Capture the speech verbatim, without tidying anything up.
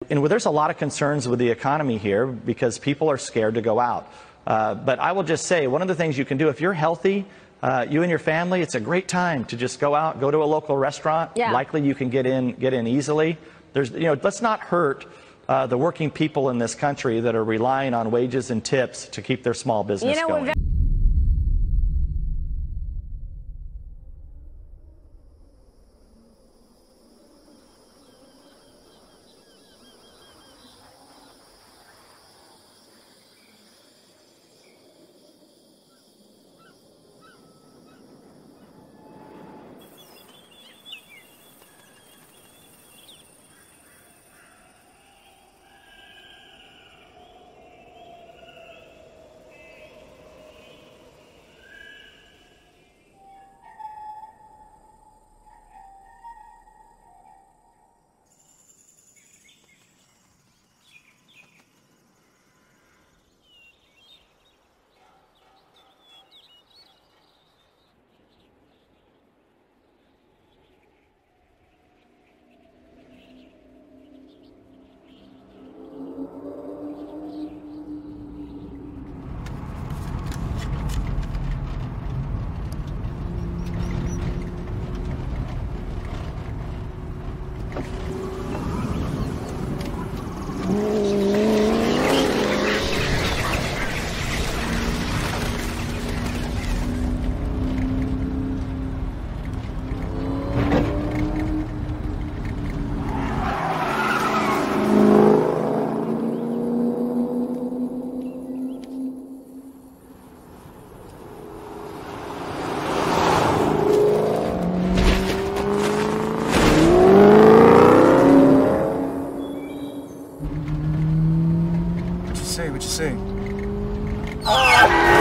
And there's a lot of concerns with the economy here because people are scared to go out. Uh, but I will just say, one of the things you can do, if you're healthy, uh, you and your family, it's a great time to just go out, go to a local restaurant. Yeah. Likely you can get in, get in easily. There's, you know, let's not hurt uh, the working people in this country that are relying on wages and tips to keep their small business you know, going. What you say? What you say?